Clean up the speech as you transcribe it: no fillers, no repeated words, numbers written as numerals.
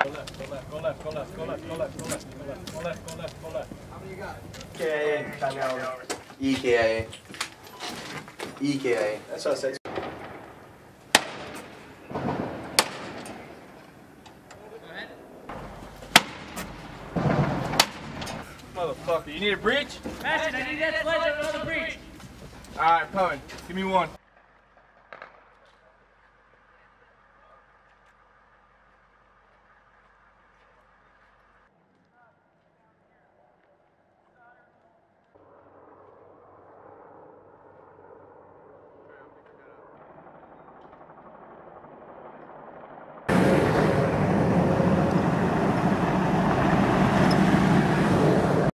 KIA, time out. EKIA. EKIA. That's what I said. Motherfucker, you need a breach? Ashton, I need that sledge on another breach. Alright, coming. Give me one.